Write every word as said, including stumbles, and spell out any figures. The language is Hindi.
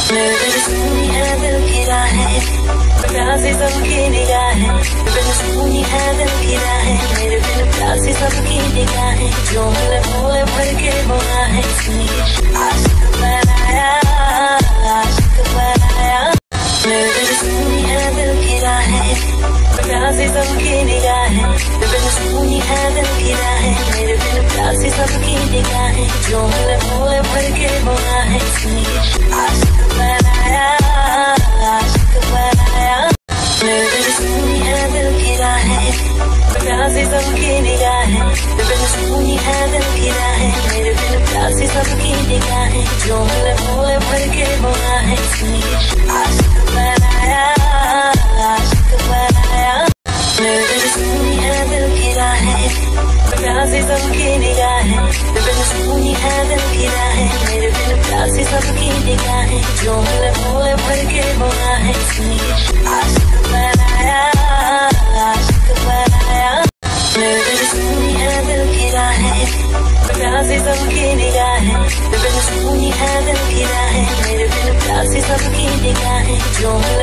मेरे दिल सुनी है दिल की राहें, प्यासी सबकी निगाहें, दिल सुनी है दिल की राहें, मेरे दिल प्यासी सबकी निगाहें, जो मिले भोले भर के बुआ है, आशिक बनाया, आशिक बनाया। मेरे दिल सुनी है दिल की राहें, प्यासी सबकी निगाहें, दिल सुनी है दिल की राहें, मेरे दिल प्यासी सबकी निगाहें, जो मिले भोले भर के बुआ है, आशिक बनाया, आशिक बनाया। मेरे दिल सुनी है दिल की राहें, प्यासी सबकी निगाहें, दिल सुनी है दिल की राहें, मेरे दिल प्यासी सबकी निगाहें, जो मिले भोले भर के बुआ है, आशिक बनाया, आशिक बनाया। मेरे दिल सुनी है दिल की राहें, प्यासी सबकी निगाहें, दिल सुनी है दिल की राहें, मेरे दिल प्यासी सबकी निगाहें, जो मिले भोले भर के बुआ है, आशिक बनाया, आशिक बनाया। मेरे दिल सुनी है दिल की राहें, प्यासी सबकी निगाहें, दिल सुनी है दिल की राहें, मेरे दिल प्यासी सबकी निगाहें, जो